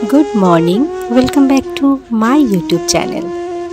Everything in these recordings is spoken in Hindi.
Good morning, welcome back to my YouTube channel.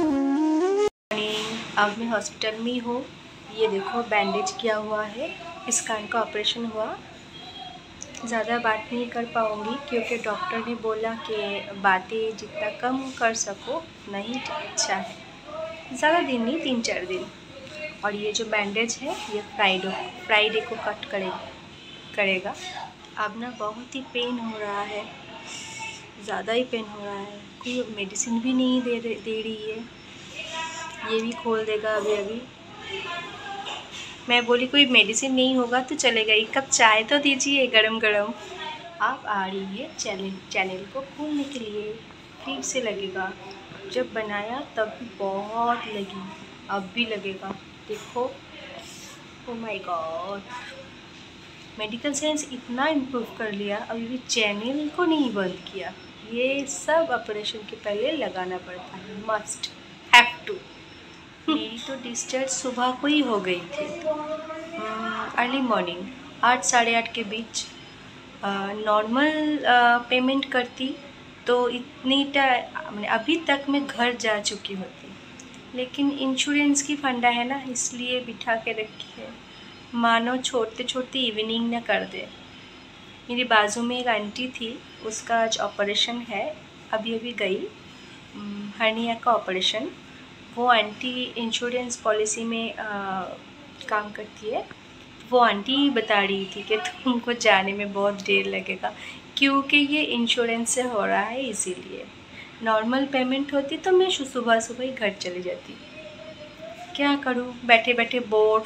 अब मैं हॉस्पिटल में हूँ। ये देखो बैंडेज किया हुआ है। इस कान का ऑपरेशन हुआ। ज़्यादा बात नहीं कर पाऊँगी क्योंकि डॉक्टर ने बोला कि बातें जितना कम कर सको नहीं अच्छा है। ज़्यादा दिन नहीं, 3-4 दिन। और ये जो बैंडेज है ये फ्राइडे को कट करेगा। अब ना बहुत ही पेन हो रहा है, ज़्यादा ही पेन हो रहा है। कोई मेडिसिन भी नहीं दे रही है। ये भी खोल देगा अभी। मैं बोली कोई मेडिसिन नहीं होगा तो चलेगा, एक कप चाय तो दीजिए गरम गरम। आप आ रही है चैनल को खोलने के लिए, फिर से लगेगा। जब बनाया तब भी बहुत लगी, अब भी लगेगा। देखो, oh my God, medical science इतना इम्प्रूव कर लिया, अभी भी चैनल को नहीं बंद किया। ये सब ऑपरेशन के पहले लगाना पड़ता है, मस्ट हैव टू। मेरी तो डिस्चार्ज सुबह को ही हो गई थी, अर्ली मॉर्निंग 8 साढ़े 8 के बीच। नॉर्मल पेमेंट करती तो इतनी मैंने अभी तक मैं घर जा चुकी होती, लेकिन इंश्योरेंस की फंडा है ना, इसलिए बिठा के रखी है। मानो छोड़ते छोड़ते इवनिंग न कर दे। मेरी बाजू में एक आंटी थी, उसका आज ऑपरेशन है, अभी गई, हर्निया का ऑपरेशन। वो आंटी इंश्योरेंस पॉलिसी में काम करती है। वो आंटी बता रही थी कि तुमको जाने में बहुत देर लगेगा क्योंकि ये इंश्योरेंस से हो रहा है, इसीलिए। नॉर्मल पेमेंट होती तो मैं सुबह सुबह ही घर चली जाती। क्या करूँ, बैठे बैठे बोर।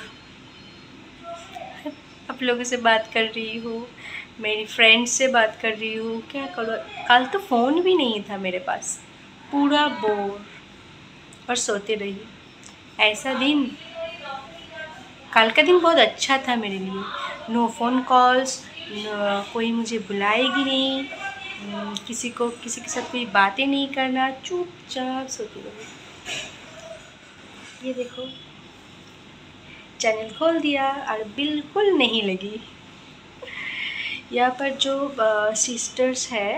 आप लोगों से बात कर रही हूँ, मेरी फ्रेंड से बात कर रही हूँ, क्या करूँ। कल तो फ़ोन भी नहीं था मेरे पास, पूरा बोर और सोते रही। ऐसा दिन, कल का दिन बहुत अच्छा था मेरे लिए। नो फ़ोन कॉल्स, कोई मुझे बुलाएगी नहीं, किसी के साथ कोई बातें नहीं करना, चुपचाप सोती रही। ये देखो, चैनल खोल दिया और बिल्कुल नहीं लगी। यहाँ पर जो सिस्टर्स है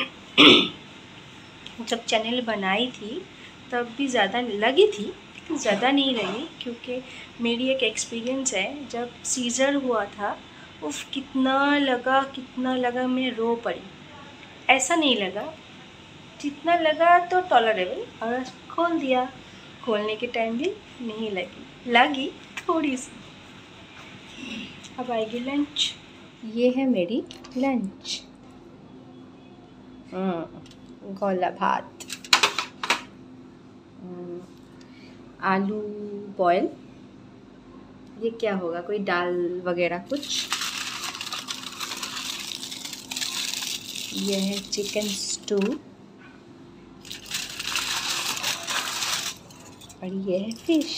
जब चैनल बनाई थी तब भी ज़्यादा लगी थी, लेकिन ज़्यादा नहीं लगी क्योंकि मेरी एक एक्सपीरियंस है, जब सीज़र हुआ था, उफ कितना लगा, मैं रो पड़ी। ऐसा नहीं लगा, जितना लगा तो टॉलरेबल, और खोल दिया। खोलने के टाइम भी नहीं लगी थोड़ी सी। अब आएगी लंच। ये है मेरी लंच, गोला भात, आलू बॉयल। ये क्या होगा, कोई दाल वगैरह कुछ। ये है चिकन स्टू और ये है फिश।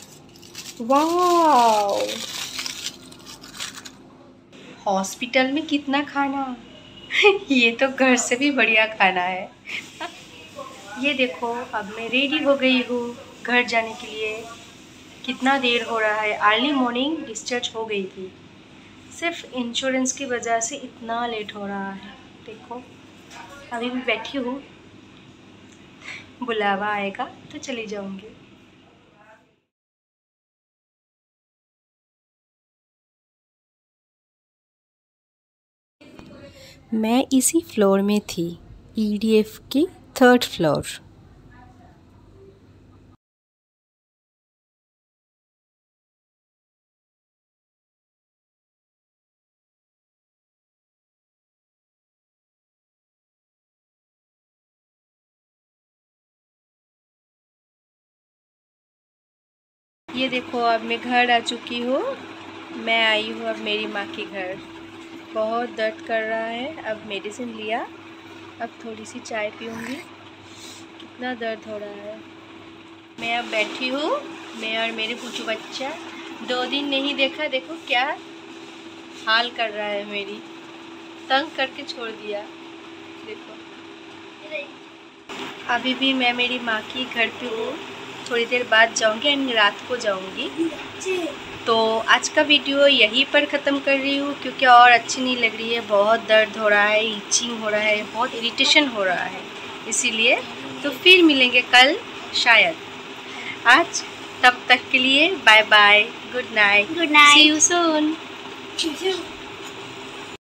वाओ, हॉस्पिटल में कितना खाना ये तो घर से भी बढ़िया खाना है। ये देखो, अब मैं रेडी हो गई हूँ घर जाने के लिए। कितना देर हो रहा है, अर्ली मॉर्निंग डिस्चार्ज हो गई थी, सिर्फ इंश्योरेंस की वजह से इतना लेट हो रहा है। देखो, अभी भी बैठी हूँ, बुलावा आएगा तो चली जाऊँगी। मैं इसी फ्लोर में थी, ईडीएफ की 3rd फ्लोर। ये देखो, अब मैं घर आ चुकी हूँ। मैं आई हूँ अब मेरी माँ के घर। बहुत दर्द कर रहा है, अब मेडिसिन लिया, अब थोड़ी सी चाय पीऊँगी। कितना दर्द हो रहा है। मैं अब बैठी हूँ, मैं और मेरे पूछू बच्चा, 2 दिन नहीं देखा, देखो क्या हाल कर रहा है मेरी, तंग करके छोड़ दिया। देखो, अभी भी मैं मेरी माँ की घर पे हूँ। थोड़ी देर बाद जाऊंगी एंड रात को जाऊंगी। तो आज का वीडियो यहीं पर ख़त्म कर रही हूँ क्योंकि और अच्छी नहीं लग रही है। बहुत दर्द हो रहा है, इचिंग हो रहा है, बहुत इरिटेशन हो रहा है, इसीलिए। तो फिर मिलेंगे कल शायद। आज तब तक के लिए bye bye, good night, see you soon.